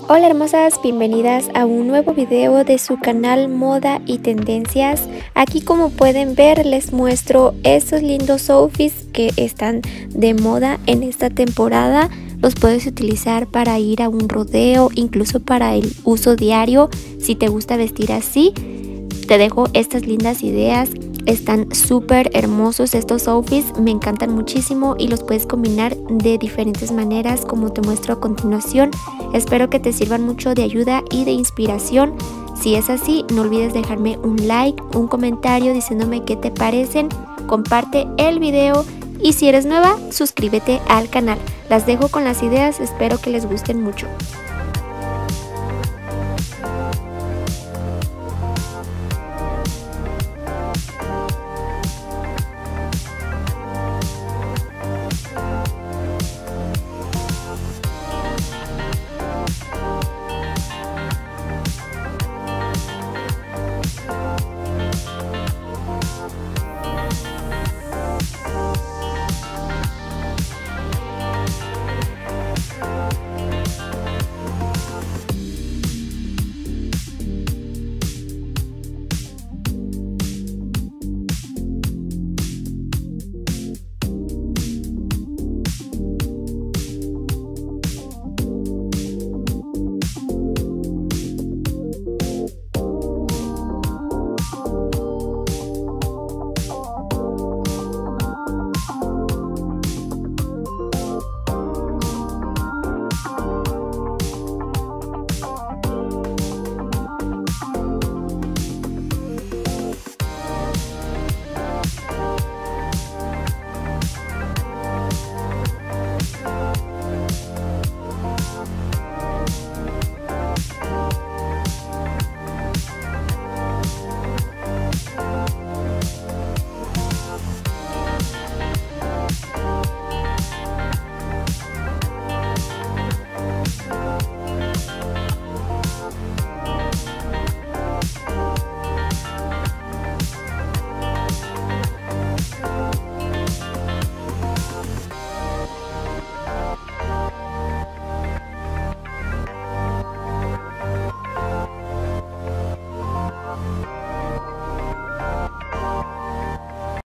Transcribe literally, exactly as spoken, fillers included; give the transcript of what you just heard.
Hola hermosas, bienvenidas a un nuevo video de su canal Moda y Tendencias. Aquí, como pueden ver, les muestro estos lindos outfits que están de moda en esta temporada. Los puedes utilizar para ir a un rodeo, incluso para el uso diario. Si te gusta vestir así, te dejo estas lindas ideas. Están súper hermosos estos outfits, me encantan muchísimo y los puedes combinar de diferentes maneras como te muestro a continuación. Espero que te sirvan mucho de ayuda y de inspiración. Si es así, no olvides dejarme un like, un comentario diciéndome qué te parecen. Comparte el video y si eres nueva, suscríbete al canal. Las dejo con las ideas, espero que les gusten mucho.